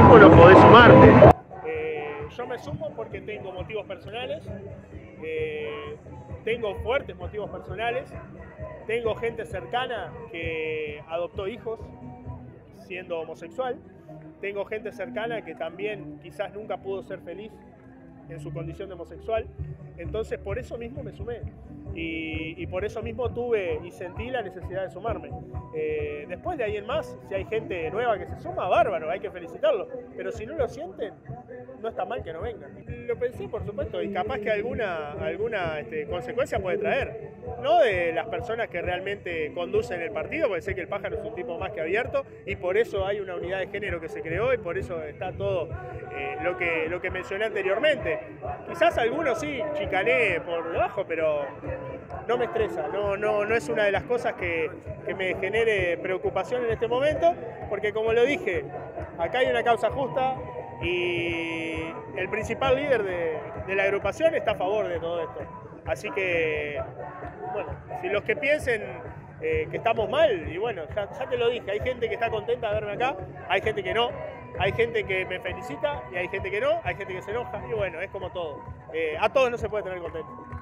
mismo no podés sumarte. Yo me sumo porque tengo motivos personales, tengo fuertes motivos personales, tengo gente cercana que adoptó hijos siendo homosexual, tengo gente cercana que también quizás nunca pudo ser feliz en su condición de homosexual, entonces por eso mismo me sumé y por eso mismo tuve y sentí la necesidad de sumarme. Después de ahí en más, si hay gente nueva que se suma, bárbaro, hay que felicitarlo, pero si no lo sienten, no está mal que no vengan. Lo pensé, por supuesto, y capaz que alguna consecuencia puede traer, no de las personas que realmente conducen el partido, porque sé que el Pájaro es un tipo más que abierto y por eso hay una unidad de género que se creó y por eso está todo lo que mencioné anteriormente. Quizás algunos sí chicanee por debajo, pero no me estresa, no es una de las cosas que me genere preocupación en este momento, porque como lo dije, acá hay una causa justa y el principal líder de la agrupación está a favor de todo esto. Así que, bueno, si los que piensen que estamos mal, y bueno, ya te lo dije, hay gente que está contenta de verme acá, hay gente que no, hay gente que me felicita y hay gente que no, hay gente que se enoja, y bueno, es como todo. A todos no se puede tener contento.